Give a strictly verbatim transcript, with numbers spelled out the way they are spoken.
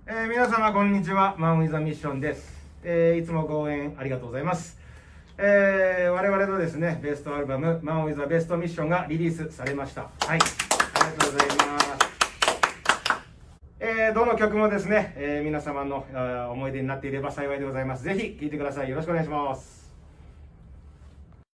えー、皆様こんにちは、マン・ウィザ・ミッションです。えー、いつもご応援ありがとうございます。えー、我々のですね、ベストアルバム、マン・ウィザ・ベスト・ミッションがリリースされました。はい、ありがとうございます。えー、どの曲もですね、えー、皆様の思い出になっていれば幸いでございます。ぜひ聴いてください。よろしくお願いします。